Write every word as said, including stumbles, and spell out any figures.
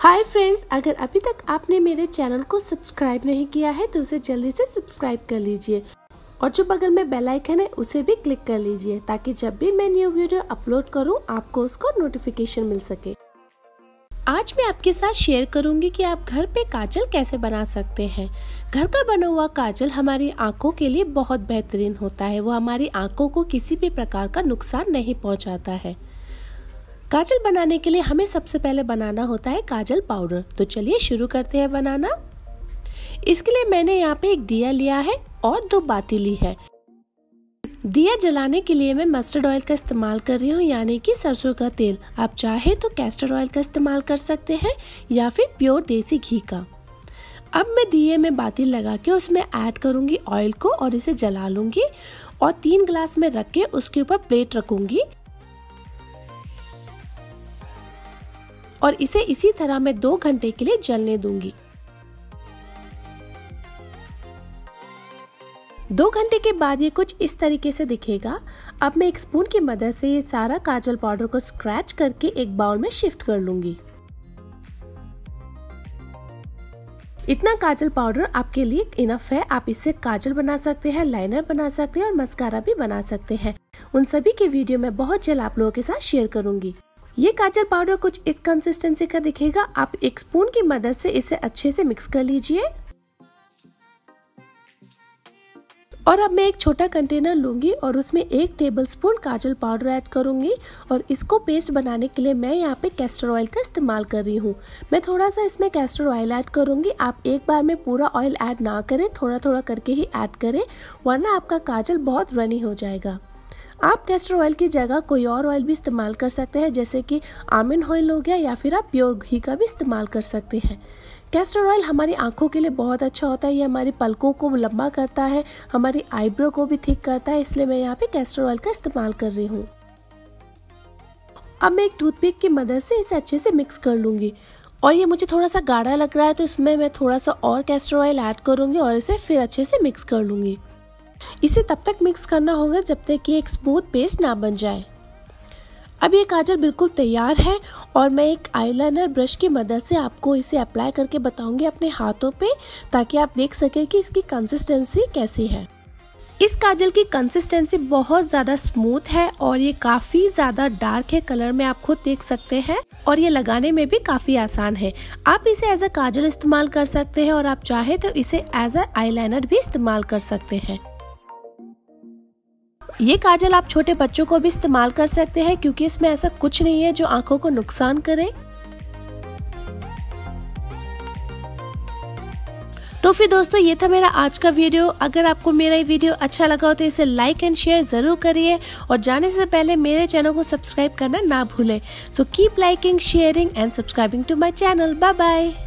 Hi friends, अगर अभी तक आपने मेरे चैनल को सब्सक्राइब नहीं किया है तो उसे जल्दी से सब्सक्राइब कर लीजिए और जो बगल में बेल आइकन है उसे भी क्लिक कर लीजिए ताकि जब भी मैं न्यू वीडियो अपलोड करूं आपको उसको नोटिफिकेशन मिल सके। आज मैं आपके साथ शेयर करूंगी कि आप घर पे काजल कैसे बना सकते हैं। घर का बना हुआ काजल हमारी आंखों के लिए बहुत बेहतरीन होता है। वो हमारी आंखों को किसी भी प्रकार का नुकसान नहीं पहुंचाता है। काजल बनाने के लिए हमें सबसे पहले बनाना होता है काजल पाउडर। तो चलिए शुरू करते हैं बनाना। इसके लिए मैंने यहाँ पे एक दिया लिया है और दो बाती ली है। दिया जलाने के लिए मैं मस्टर्ड ऑयल का इस्तेमाल कर रही हूँ, यानी कि सरसों का तेल। आप चाहे तो कैस्टर ऑयल का इस्तेमाल कर सकते हैं या फिर प्योर देसी घी का। अब मैं दिए में बाती लगा के उसमें ऐड करूंगी ऑयल को और इसे जला लूंगी और तीन ग्लास में रख के उसके ऊपर प्लेट रखूंगी और इसे इसी तरह मैं दो घंटे के लिए जलने दूंगी। दो घंटे के बाद ये कुछ इस तरीके से दिखेगा। अब मैं एक स्पून की मदद से ये सारा काजल पाउडर को स्क्रैच करके एक बाउल में शिफ्ट कर लूंगी। इतना काजल पाउडर आपके लिए इनफ है। आप इससे काजल बना सकते हैं, लाइनर बना सकते हैं और मस्कारा भी बना सकते हैं। उन सभी की वीडियो मैं बहुत जल्द आप लोगों के साथ शेयर करूंगी। ये काजल पाउडर कुछ इस कंसिस्टेंसी का दिखेगा। आप एक स्पून की मदद से इसे अच्छे से मिक्स कर लीजिए और अब मैं एक छोटा कंटेनर लूंगी और उसमें एक टेबलस्पून काजल पाउडर ऐड करूंगी और इसको पेस्ट बनाने के लिए मैं यहाँ पे कैस्टर ऑयल का इस्तेमाल कर रही हूँ। मैं थोड़ा सा इसमें कैस्टर ऑयल ऐड करूंगी। आप एक बार में पूरा ऑयल ऐड ना करें, थोड़ा थोड़ा करके ही ऐड करें, वरना आपका काजल बहुत रनी हो जाएगा। आप कैस्टर ऑयल की जगह कोई और ऑयल भी इस्तेमाल कर सकते हैं, जैसे कि आलमंड ऑयल हो गया या फिर आप प्योर घी का भी इस्तेमाल कर सकते हैं। कैस्टर ऑयल हमारी आंखों के लिए बहुत अच्छा होता है। ये हमारी पलकों को लंबा करता है, हमारी आईब्रो को भी थिक करता है, इसलिए मैं यहाँ पे कैस्टर ऑयल का इस्तेमाल कर रही हूँ। अब मैं एक टूथपिक की मदद से इसे अच्छे से मिक्स कर लूंगी और ये मुझे थोड़ा सा गाढ़ा लग रहा है तो इसमें मैं थोड़ा सा और कैस्टर ऑयल ऐड करूंगी और इसे फिर अच्छे से मिक्स कर लूंगी। इसे तब तक मिक्स करना होगा जब तक कि एक स्मूथ पेस्ट ना बन जाए। अब ये काजल बिल्कुल तैयार है और मैं एक आईलाइनर ब्रश की मदद से आपको इसे अप्लाई करके बताऊंगी अपने हाथों पे, ताकि आप देख सके कि इसकी कंसिस्टेंसी कैसी है। इस काजल की कंसिस्टेंसी बहुत ज़्यादा स्मूथ है और ये काफ़ी ज़्यादा डार्क है कलर में, आप खुद देख सकते हैं, और ये लगाने में भी काफ़ी आसान है। आप इसे एज अ काजल इस्तेमाल कर सकते हैं और आप चाहे तो इसे एज अ आईलाइनर भी इस्तेमाल कर सकते हैं। ये काजल आप छोटे बच्चों को भी इस्तेमाल कर सकते हैं क्योंकि इसमें ऐसा कुछ नहीं है जो आंखों को नुकसान करे। तो फिर दोस्तों, ये था मेरा आज का वीडियो। अगर आपको मेरा ये वीडियो अच्छा लगा हो तो इसे लाइक एंड शेयर जरूर करिए और जाने से पहले मेरे चैनल को सब्सक्राइब करना ना भूलें। So keep liking, sharing and subscribing to my channel. Bye bye.